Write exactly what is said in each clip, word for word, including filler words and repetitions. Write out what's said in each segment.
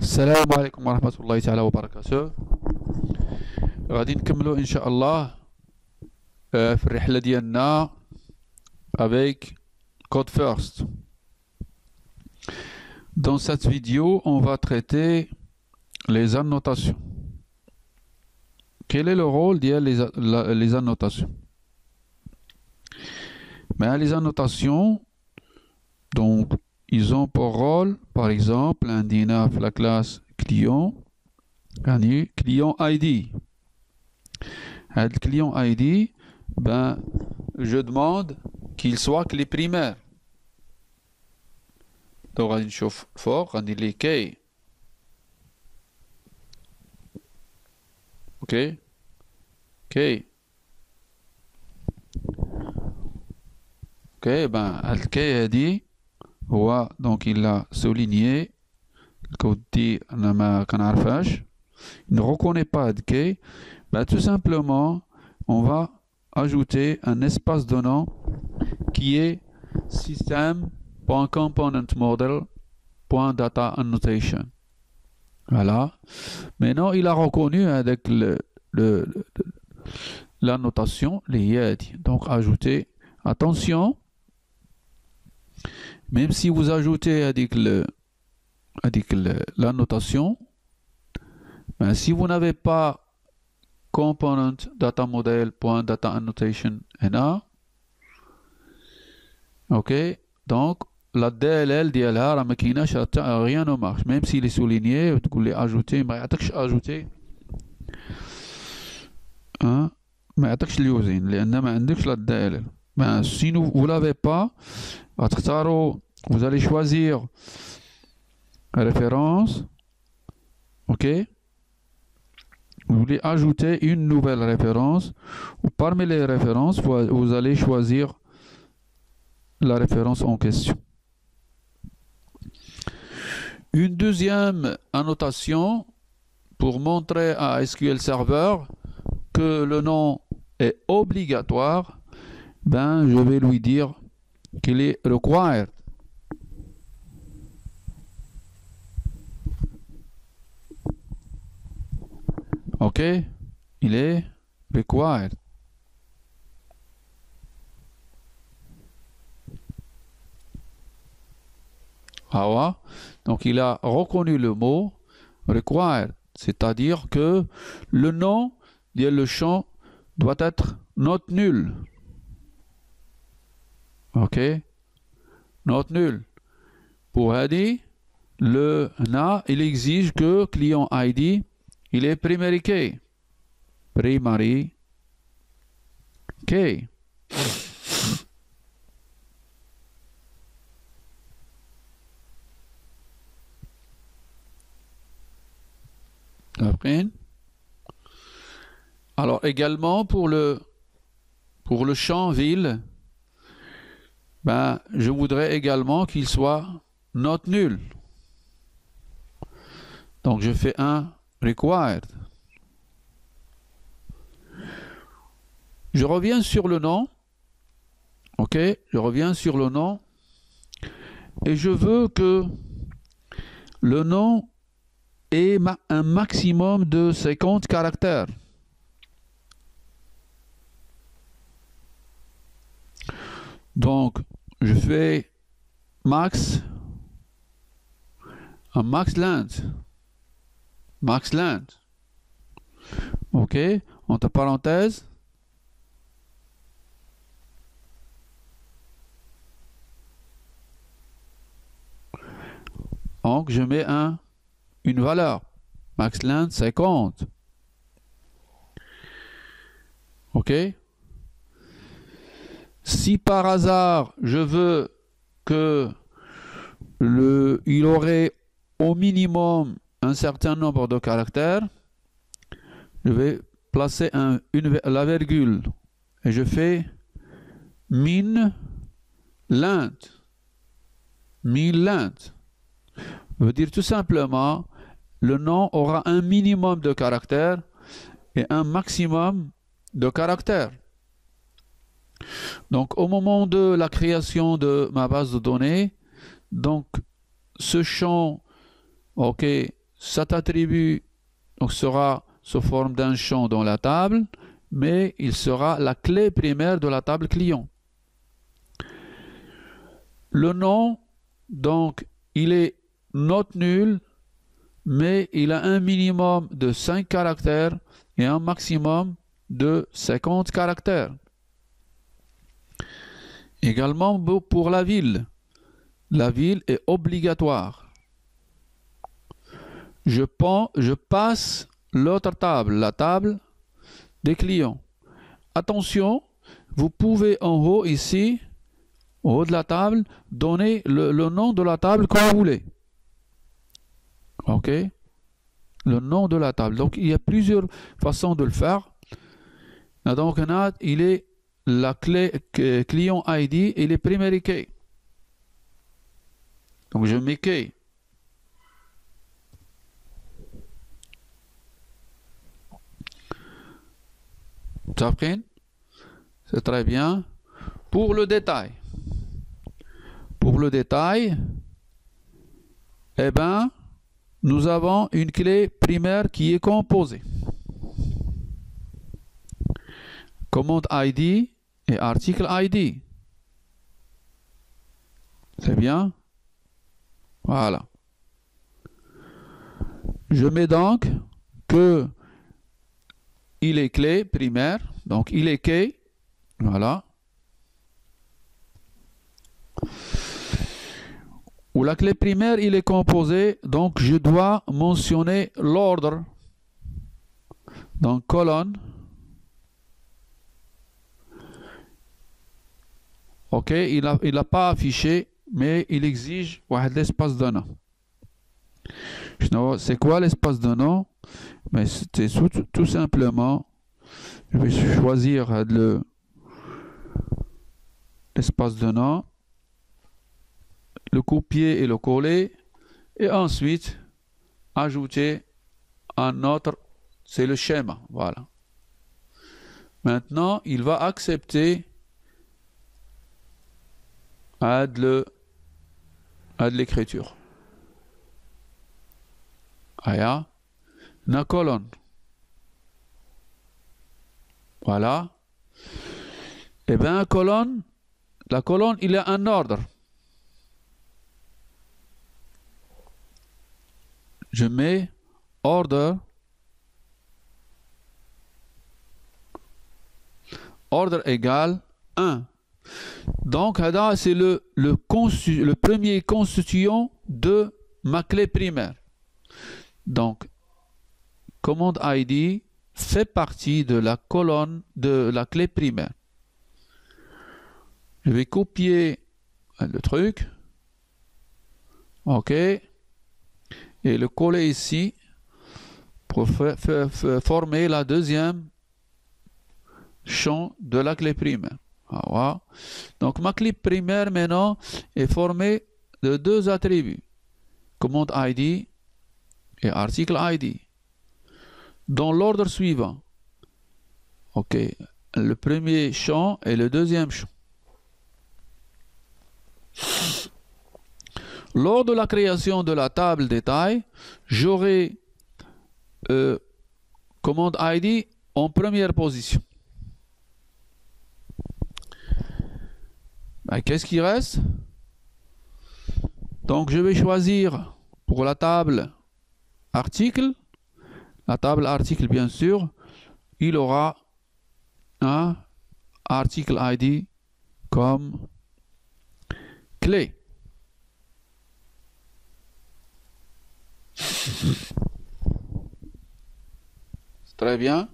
السلام عليكم ورحمة الله تعالى وبركاته. غادي نكملو إن شاء الله آه، في الرحلة ديالنا avec Code First. Dans cette vidéo, on va traiter les annotations. Quel est le rôle des les, la, les annotations? Ben, les annotations, donc, ils ont pour rôle, par exemple, un dina la classe client, client I D. Le client I D, ben, je demande qu'il soit clé primaire. Donc, on chauffe fort, on dit les key. Ok? Key. Ok, ben, le key a dit, ouais, donc il l'a souligné. Le code dit, il ne reconnaît pas de key. Ben, tout simplement, on va ajouter un espace de nom qui est system.componentModel.dataAnnotation. Voilà. Maintenant, il a reconnu avec le, le, le, la notation, les yadi. Donc, ajouter, attention, même si vous ajoutez avec, le, avec le, la notation, ben, si vous n'avez pas component data model.data annotation N A, ok, donc la D L L ديالها راه ما كايناش rien ne marche, même s'il est souligné وتقول لي ajouter ما يعطيكش ajouter hein ما يعطيكش اليوزين لان ما عندكش لا D L L. Ben, si vous l'avez pas, vous allez choisir référence, ok. Vous voulez ajouter une nouvelle référence, ou parmi les références, vous, vous allez choisir la référence en question. Une deuxième annotation pour montrer à S Q L Server que le nom est obligatoire, ben, je vais lui dire qu'il est required. Ok, il est required. Ah ouais. Donc il a reconnu le mot required, c'est-à-dire que le nom de le champ doit être not nul. Ok, not nul. Pour Hadi, le na, il exige que client I D il est primary key. Primary key. Après. Alors également pour le pour le champ ville, ben je voudrais également qu'il soit not nul. Donc je fais un required. Je reviens sur le nom. Ok, je reviens sur le nom. Et je veux que le nom ait ma un maximum de cinquante caractères. Donc, je fais max, un max length. Max length. Ok, entre parenthèses. Donc, je mets un, une valeur. Max length cinquante. Ok. Si par hasard, je veux que le, il aurait au minimum un certain nombre de caractères, je vais placer un, une, la virgule et je fais min length. Min length veut dire tout simplement le nom aura un minimum de caractères et un maximum de caractères. Donc au moment de la création de ma base de données, donc ce champ, ok, cet attribut donc, sera sous forme d'un champ dans la table, mais il sera la clé primaire de la table client. Le nom, donc, il est not nul, mais il a un minimum de cinq caractères et un maximum de cinquante caractères. Également pour la ville. La ville est obligatoire. Je, prends, je passe l'autre table, la table des clients. Attention, vous pouvez en haut ici, au haut de la table, donner le, le nom de la table que vous voulez. Ok? Le nom de la table. Donc, il y a plusieurs façons de le faire. Donc, il est la clé client I D et les primary key. Donc, je mets key. C'est très bien. Pour le détail. Pour le détail, eh ben, nous avons une clé primaire qui est composée. Commande I D et article I D. C'est bien. Voilà. Je mets donc que il est clé primaire, donc il est key. Voilà. Où la clé primaire, il est composé, donc je dois mentionner l'ordre. Donc colonne. Ok, il n'a il a pas affiché, mais il exige l'espace de nom. C'est quoi l'espace de nom? Mais c'est tout, tout simplement, je vais choisir le l'espace de nom, le copier et le coller, et ensuite ajouter un autre, c'est le schéma. Voilà. Maintenant, il va accepter à de l'écriture. Aya, la colonne. Voilà. Et bien, colonne, la colonne, il y a un ordre. Je mets order. Ordre égale un. Donc, c'est le, le, le premier constituant de ma clé primaire. Donc, commande I D fait partie de la colonne de la clé primaire. Je vais copier le truc. OK. Et le coller ici pour former la deuxième champ de la clé primaire. Ah, ouais. Donc, ma clé primaire maintenant est formée de deux attributs. Commande I D et article I D. Dans l'ordre suivant. OK. Le premier champ et le deuxième champ. Lors de la création de la table détail, j'aurai euh, commande I D en première position. Ben, qu'est-ce qui reste? Donc je vais choisir pour la table article, la table article bien sûr, il aura un article I D comme clé. Très bien.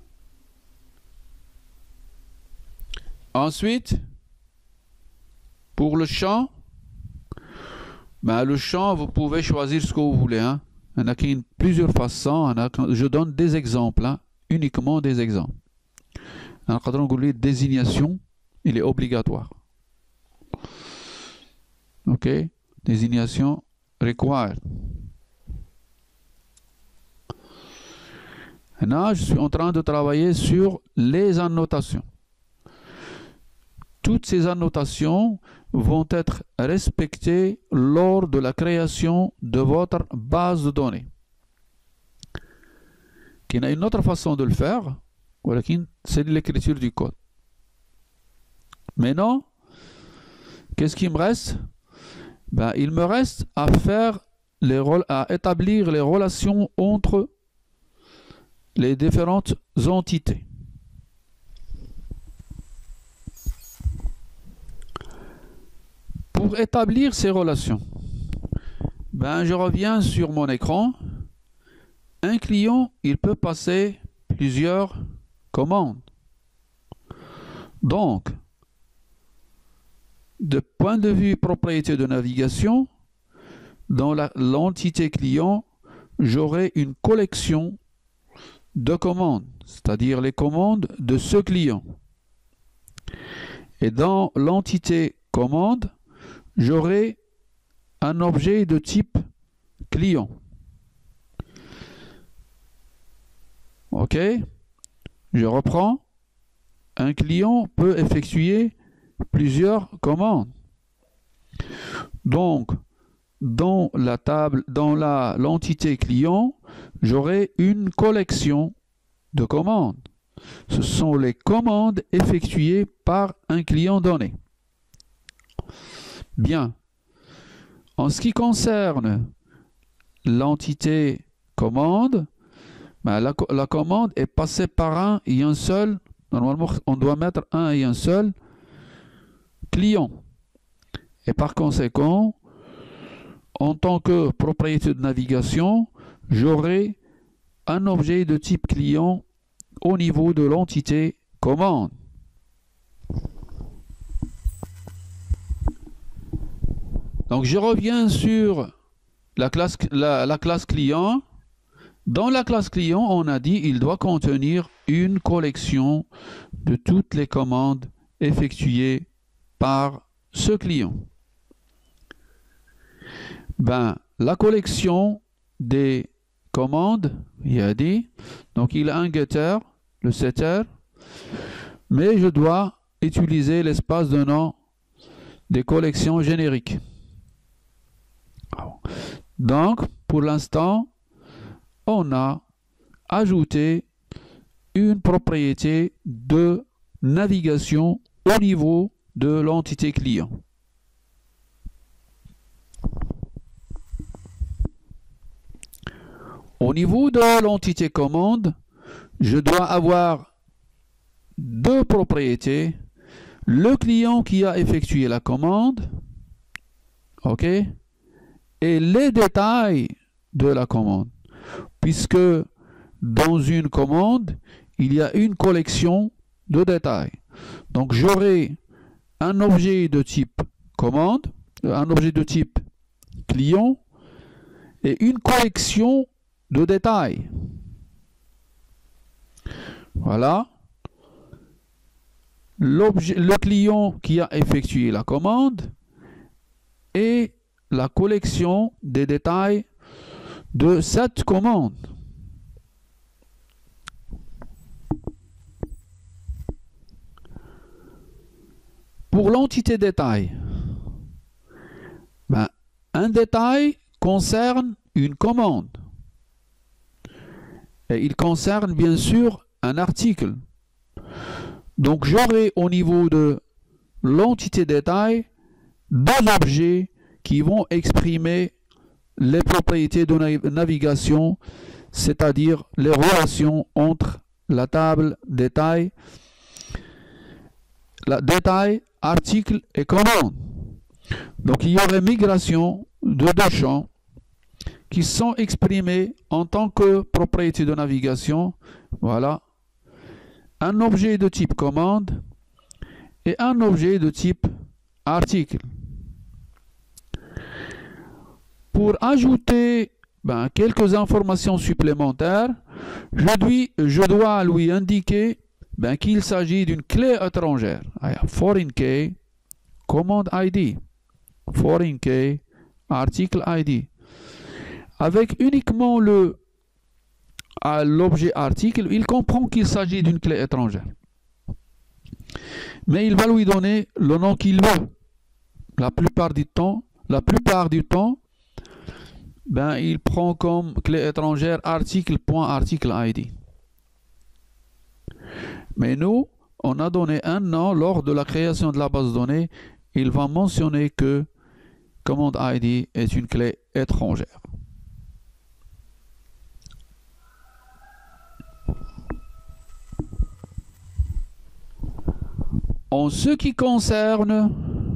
Ensuite, pour le champ, ben le champ, vous pouvez choisir ce que vous voulez. Hein. Il y en a qui ont plusieurs façons. Je donne des exemples, hein, uniquement des exemples. Un cadran de désignation, il est obligatoire. OK? Désignation required. Maintenant, je suis en train de travailler sur les annotations. Toutes ces annotations vont être respectées lors de la création de votre base de données. qu'il y a une autre façon de le faire, c'est l'écriture du code. Maintenant, qu'est-ce qui me reste? Ben, il me reste à faire les à établir les relations entre les différentes entités. Pour établir ces relations, ben, je reviens sur mon écran. Un client, il peut passer plusieurs commandes. Donc, de point de vue propriété de navigation, dans l'entité client, j'aurai une collection de commandes, c'est-à-dire les commandes de ce client. Et dans l'entité commande, j'aurai un objet de type client. Ok? Je reprends. Un client peut effectuer plusieurs commandes. Donc, dans la table, dans la l'entité client, j'aurai une collection de commandes. Ce sont les commandes effectuées par un client donné. Bien. En ce qui concerne l'entité commande, ben la, la commande est passée par un et un seul. Normalement, on doit mettre un et un seul client. Et par conséquent, en tant que propriété de navigation, j'aurai un objet de type client au niveau de l'entité commande. Donc je reviens sur la classe, la, la classe client. Dans la classe client, on a dit qu'il doit contenir une collection de toutes les commandes effectuées par ce client. Ben, la collection des commandes, il a dit, donc il a un getter, le setter, mais je dois utiliser l'espace de nom des collections génériques. Donc, pour l'instant, on a ajouté une propriété de navigation au niveau de l'entité client. Au niveau de l'entité commande, je dois avoir deux propriétés. Le client qui a effectué la commande, ok, et les détails de la commande. Puisque dans une commande, il y a une collection de détails. Donc j'aurai un objet de type commande, un objet de type client et une collection de détails. Voilà. L'objet, le client qui a effectué la commande et la collection des détails de cette commande. Pour l'entité détail, ben, un détail concerne une commande. Et il concerne bien sûr un article. Donc j'aurai au niveau de l'entité détail deux objets qui vont exprimer les propriétés de navigation, c'est-à-dire les relations entre la table détail, la détail, article et commande. Donc il y aurait migration de deux champs qui sont exprimés en tant que propriété de navigation. Voilà. Un objet de type commande et un objet de type article. Pour ajouter ben, quelques informations supplémentaires, je, lui, je dois lui indiquer ben, qu'il s'agit d'une clé étrangère. Foreign key, command I D. Foreign key, article I D. Avec uniquement le l'objet article, il comprend qu'il s'agit d'une clé étrangère. Mais il va lui donner le nom qu'il veut. La plupart du temps, la plupart du temps, ben, il prend comme clé étrangère article.article I D. Mais nous, on a donné un nom lors de la création de la base de données. Il va mentionner que command I D est une clé étrangère. En ce qui concerne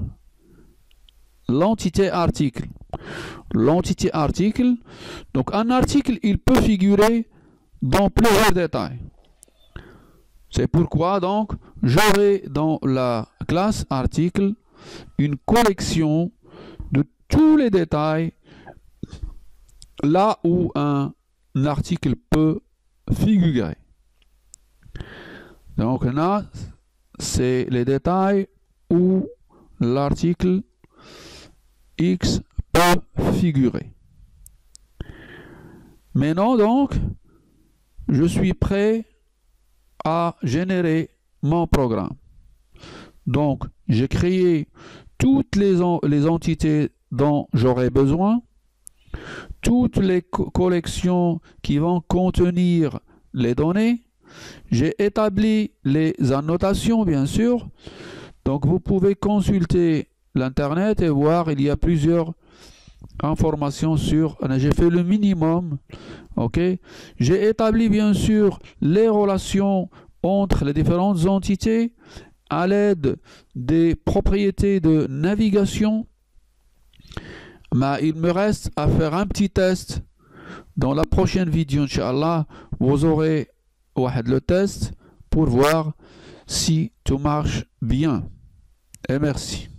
l'entité article, l'entité article, donc un article, il peut figurer dans plusieurs détails. C'est pourquoi donc j'aurai dans la classe article une collection de tous les détails là où un article peut figurer. Donc là, c'est les détails où l'article X peut figurer. Maintenant donc, je suis prêt à générer mon programme. Donc, j'ai créé toutes les, les entités dont j'aurai besoin, toutes les co collections qui vont contenir les données. J'ai établi les annotations, bien sûr. Donc, vous pouvez consulter l'Internet et voir, il y a plusieurs informations sur... J'ai fait le minimum. Ok. J'ai établi, bien sûr, les relations entre les différentes entités à l'aide des propriétés de navigation. Mais il me reste à faire un petit test. Dans la prochaine vidéo, Inch'Allah, vous aurez le test pour voir si tout marche bien. Et merci.